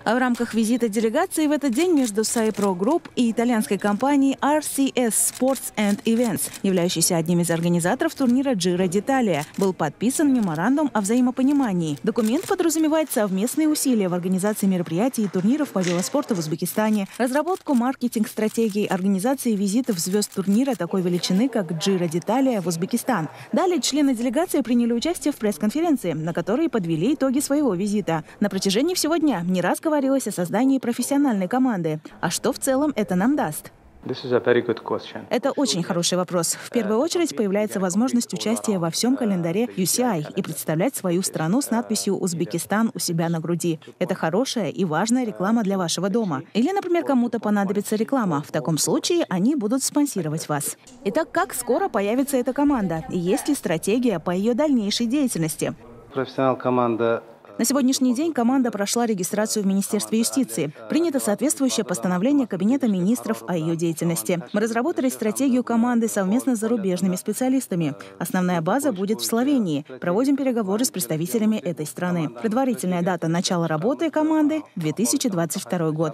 А в рамках визита делегации в этот день между Saipro Group и итальянской компанией RCS Sports and Events, являющейся одним из организаторов турнира Giro d'Italia, был подписан меморандум о взаимопонимании. Документ подразумевает совместные усилия в организации мероприятий и турниров по велоспорту в Узбекистане, разработку маркетинг-стратегий, организации визитов звезд турнира такой величины, как Giro d'Italia в Узбекистан. Далее члены делегации приняли участие в пресс-конференции, на которой подвели итоги своего визита. На протяжении всего дня не раз говорилось о создании профессиональной команды. А что в целом это нам даст? Это очень хороший вопрос. В первую очередь появляется возможность участия во всем календаре UCI и представлять свою страну с надписью «Узбекистан» у себя на груди. Это хорошая и важная реклама для вашего дома. Или, например, кому-то понадобится реклама. В таком случае они будут спонсировать вас. Итак, как скоро появится эта команда? И есть ли стратегия по ее дальнейшей деятельности? На сегодняшний день команда прошла регистрацию в Министерстве юстиции. Принято соответствующее постановление Кабинета министров о ее деятельности. Мы разработали стратегию команды совместно с зарубежными специалистами. Основная база будет в Словении. Проводим переговоры с представителями этой страны. Предварительная дата начала работы команды – 2022 год.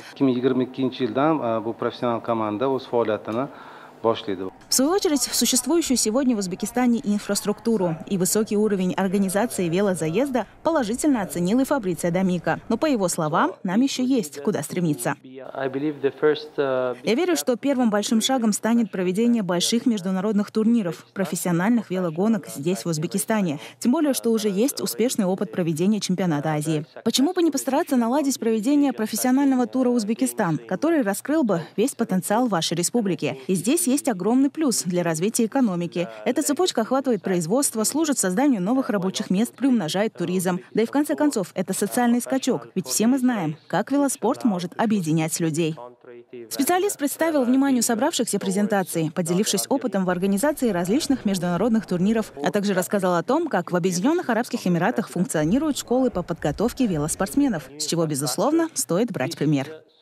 В свою очередь, существующую сегодня в Узбекистане инфраструктуру и высокий уровень организации велозаезда положительно оценил и Фабрицио Дамико. Но, по его словам, нам еще есть куда стремиться. Я верю, что первым большим шагом станет проведение больших международных турниров, профессиональных велогонок здесь, в Узбекистане. Тем более, что уже есть успешный опыт проведения чемпионата Азии. Почему бы не постараться наладить проведение профессионального тура Узбекистан, который раскрыл бы весь потенциал вашей республики? И здесь есть огромный плюс для развития экономики. Эта цепочка охватывает производство, служит созданию новых рабочих мест, приумножает туризм. Да и в конце концов, это социальный скачок. Ведь все мы знаем, как велоспорт может объединять людей. Специалист представил вниманию собравшихся презентации, поделившись опытом в организации различных международных турниров, а также рассказал о том, как в Объединенных Арабских Эмиратах функционируют школы по подготовке велоспортсменов, с чего, безусловно, стоит брать пример.